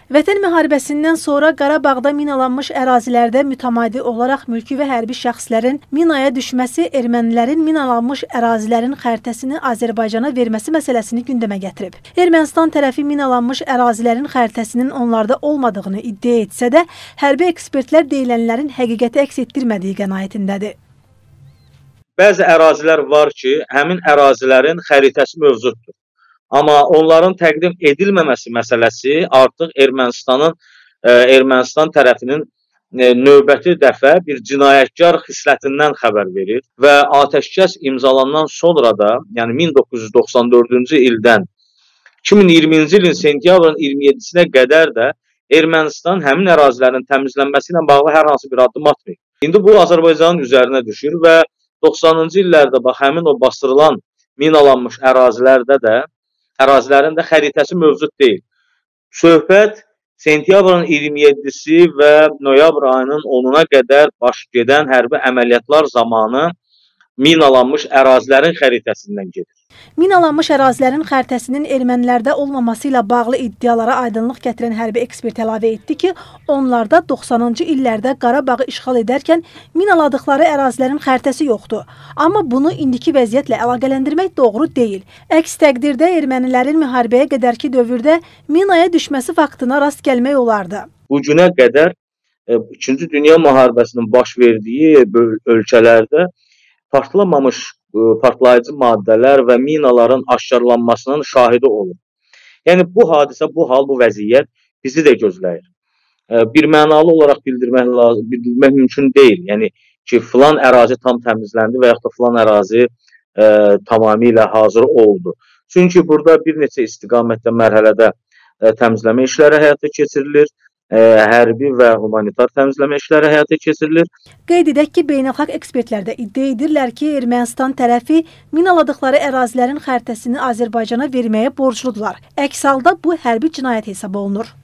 Vətən müharibəsindən sonra Qarabağda minalanmış ərazilərdə mütəmadi olaraq mülki və hərbi şəxslərin minaya düşməsi ermənilərin minalanmış ərazilərin xəritəsini Azərbaycana verməsi məsələsini gündəmə gətirib. Ermənistan tərəfi minalanmış ərazilərin xəritəsinin onlarda olmadığını iddia etsə də, hərbi ekspertlər deyilənlərin həqiqəti əks etdirmədiyi qənaətindədir. Bəzi ərazilər var ki, həmin ərazilərin xəritəsi mövcuddur. Amma onların təqdim edilməməsi məsələsi artıq Ermənistan tərəfinin növbəti dəfə bir cinayətkar xislətindən xəbər verir və atəşkəs imzalandan sonra da, yəni 1994-cü ildən 2020-ci ilin sentyabrın 27-sinə qədər də Ermənistan həmin ərazilərin təmizlənməsi ilə bağlı hər hansı bir addım atmır. İndi bu Azərbaycanın üzərinə düşür və 90-cı illərdə bax, həmin o bastırılan minalanmış ərazilərin də xəritəsi mövcud deyil. Söhbət sentyabrın 27-si və noyabr ayının 10-una qədər baş gedən hərbi əməliyyatlar zamanı minalanmış ərazilərin xəritəsindən gedir. Minalanmış ərazilərin xəritəsinin ermənilərdə olmaması ilə bağlı iddialara aydınlıq gətirən hərbi ekspert əlavə etdi ki, onlarda 90-cı illərdə Qarabağı işğal edərkən minaladıqları ərazilərin xəritəsi yoxdur. Amma bunu indiki vəziyyətlə əlaqələndirmək doğru deyil. Əks təqdirdə ermənilərin müharibəyə qədərki dövrdə minaya düşməsi faktına rast gəlmək olardı. Bu günə qədər 2-ci Dünya müharibəsinin baş verdiyi ölkələrdə partlamamış partlayıcı maddələr və minaların aşkarlanmasının şahidi olur. Yəni bu hadisə, bu vəziyyət bizi də gözləyir. Bir mənalı olaraq bildirmək mümkün deyil. Yəni ki, filan ərazi tam təmizləndi və yaxud da filan ərazi tamamilə hazır oldu. Çünki burada bir neçə istiqamətdə mərhələdə təmizləmə işləri həyata keçirilir. Hərbi və humanitar təmizləmə işləri həyata keçirilir. Qeyd edək ki, beynəlxalq ekspertlər də iddia edirlər ki, Ermənistan tərəfi minaladıqları ərazilərin xəritəsini Azərbaycana verməyə borcludular. Əks halda bu hərbi cinayət hesab olunur.